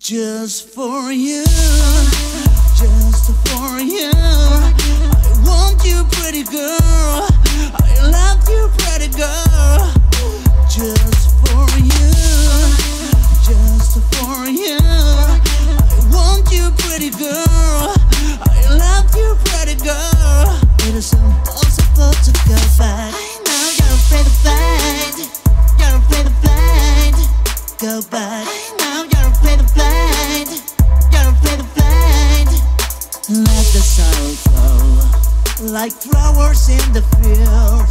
Just for you, just for you. I want you, pretty girl. I love you, pretty girl. Just for you, just for you. I want you, pretty girl. I love you, pretty girl. It is impossible to go back. I know you're afraid to fight. You're afraid to fight. Go back. I know you're afraid to fight. You're afraid to fight. Let the sorrow flow like flowers in the field.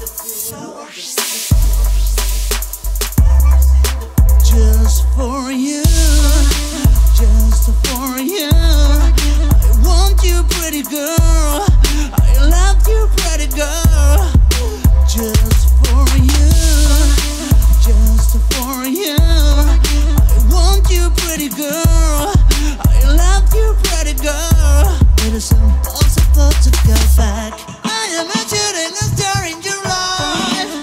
Just for you, just for you. I want you, pretty girl. I love you, pretty girl. Just for you, just for you. I want you, pretty girl. I love you, pretty girl. It is impossible to go back. I am a shooting star in your life.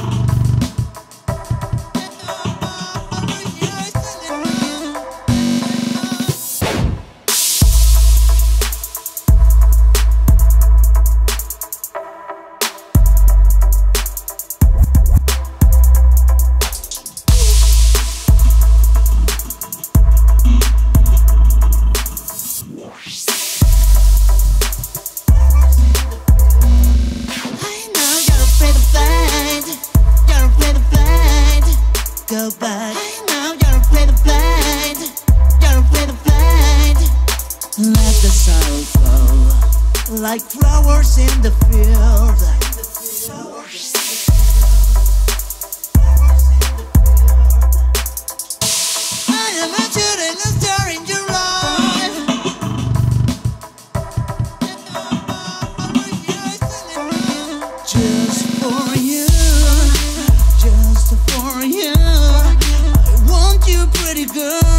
Go back. I know you're afraid to fight. You're afraid to fight. Let the sorrow flow like flowers in the field. I am a shooting star in your life. Just for you, just for you. Pretty girl.